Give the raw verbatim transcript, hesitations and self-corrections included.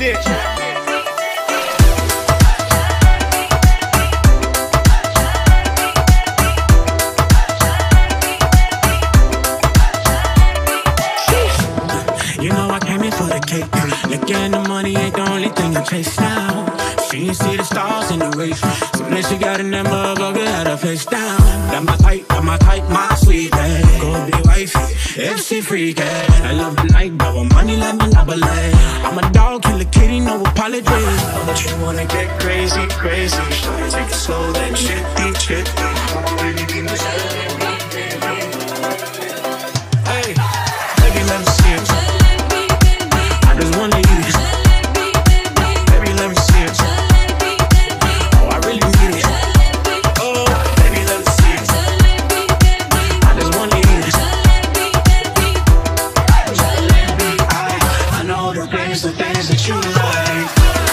shit. You know I came in for the cake. Looking the money ain't the only thing I chase now. She ain't see the stars in the race. So then she got in that motherfucker, had her face down. That my type, that my type, my sweet babe. Go be wifey, if she freaky. I love the night, but with money like Monopoly. I'm a dog, kill a kitty, no apology. But you wanna get crazy, crazy. Take it slow, then chitty, chitty. Hey, baby, let me see it. I just wanna eat it. Baby, let me see it. Oh, I really need it. Oh, baby, let me see it. I just wanna eat it. I, I know the things, the things that you like.